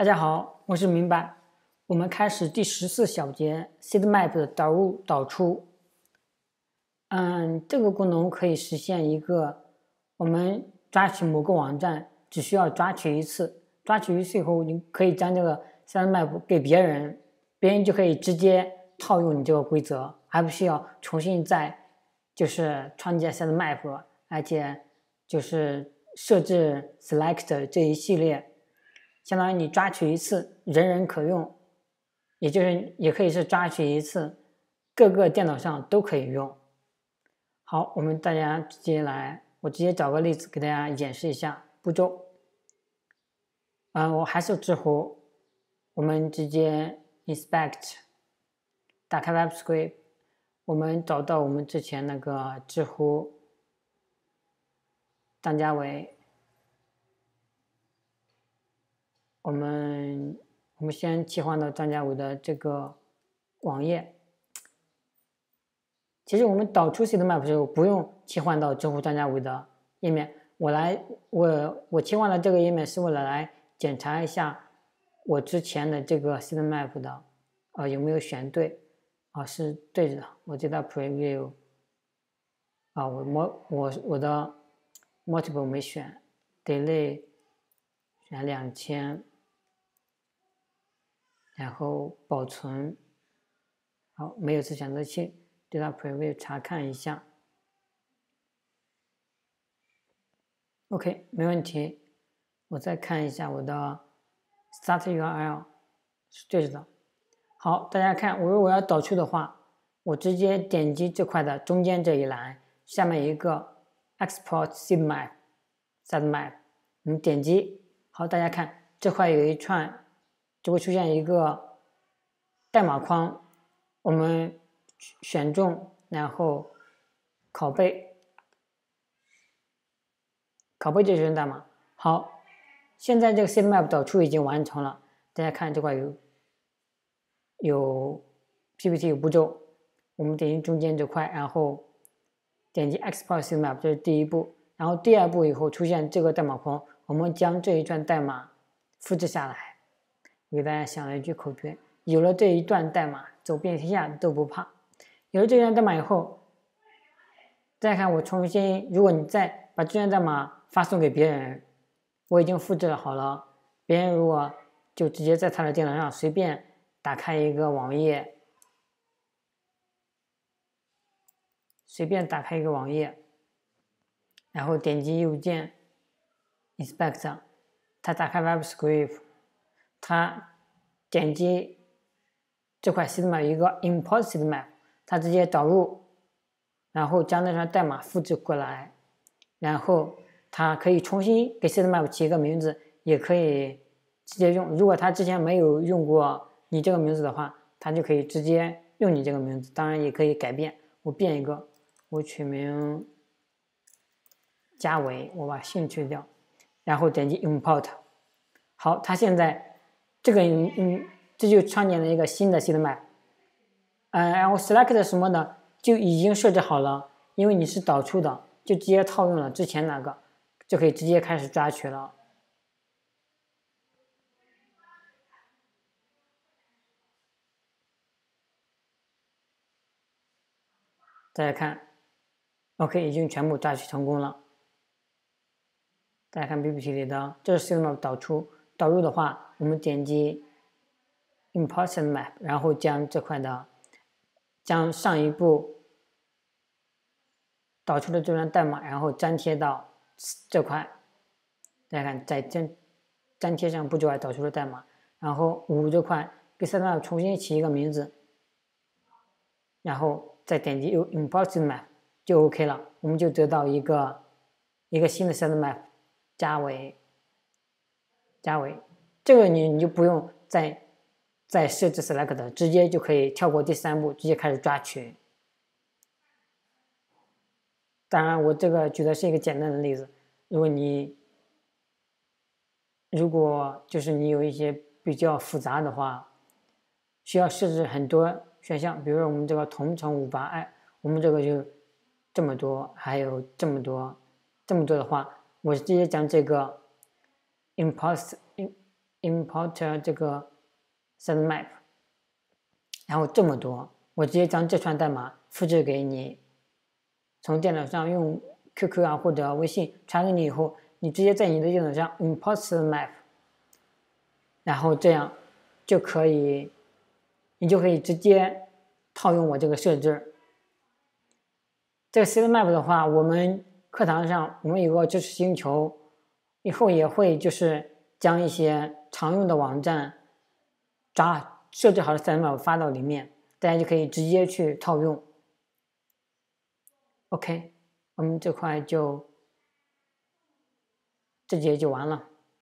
大家好，我是明白。我们开始第14小节 Sitemap 的导入导出。这个功能可以实现一个，我们抓取某个网站只需要抓取一次，抓取一次以后，你可以将这个 Sitemap 给别人，别人就可以直接套用你这个规则，还不需要重新再创建 Sitemap， 而且设置 Select 这一系列。相当于你抓取一次，人人可用，也可以是抓取一次，各个电脑上都可以用。好，大家直接来，我直接找个例子给大家演示一下步骤。我还是知乎，我们直接 Inspect， 打开 WebScript， 我们找到我们之前那个知乎张家伟。我们先切换到张家伟的这个网页。其实我们导出 Sitemap 的时候不用切换到知乎张家伟的页面。我切换了这个页面是为了来检查一下我之前的这个 Sitemap 的有没有选对是对的。我接到 Preview 我的 Multiple 没选 Delay 选2000。然后保存，好，没有次选择器，对它 Preview 查看一下 ，OK， 没问题。我再看一下我的 Start URL 是对的。好，大家看，如果我要导出的话，我直接点击这块的中间这一栏，下面一个 Export Sitemap， 我们点击，好，大家看这块有一串。就会出现一个代码框，我们选中，然后拷贝这串代码。好，现在这个 Sitemap 导出已经完成了。大家看这块有 PPT 有步骤，我们点击中间这块，然后点击 Export Sitemap， 这是第一步。然后第二步以后出现这个代码框，我们将这一串代码复制下来。我给大家想了一句口诀：有了这一段代码，走遍天下都不怕。有了这段代码以后，再看我重新，如果你再把这段代码发送给别人，我已经复制好了。别人如果就直接在他的电脑上随便打开一个网页，然后点击右键 Inspect， 他打开 WebScript。他点击这块 Sitemap 一个 Import Sitemap， 他直接导入，然后将那串代码复制过来，然后他可以重新给 Sitemap 起一个名字，也可以直接用。如果他之前没有用过你这个名字的话，他就可以直接用你这个名字。当然也可以改变，我变一个，我取名嘉伟，我把姓去掉，然后点击 Import。好，他现在。这就创建了一个新的 Sitemap， 然后 Select 什么的就已经设置好了，因为你是导出的，就直接套用了之前那个，就可以直接开始抓取了。大家看 ，OK， 已经全部抓取成功了。大家看 PPT 里的，这是 Sitemap 导出，导入的话。我们点击 Import Sitemap， 然后将上一步导出的这段代码，然后粘贴到这块。大家看，在粘贴上步骤外导出的代码，然后5这块给 Sitemap 重新起一个名字，然后再点击 Import Sitemap 就 OK 了，我们就得到一个新的 Sitemap 嘉伟。这个你就不用再设置 Select， 直接就可以跳过第3步，直接开始抓取。当然，我这个举的是一个简单的例子。如果你有一些比较复杂的话，需要设置很多选项，比如说我们这个同乘58，我们这个就这么多，还有这么多的话，我直接将这个 Import import 这个 sitemap， 然后这么多，我直接将这串代码复制给你，从电脑上用 QQ 啊或者微信传给你以后，你直接在你的电脑上 import sitemap， 然后这样就可以，你就可以直接套用我这个设置。这个 sitemap 的话，我们课堂上我们有个知识星球，以后也会就是将一些常用的网站设置好的 sitemap 发到里面，大家就可以直接去套用。OK， 我们这节就完了。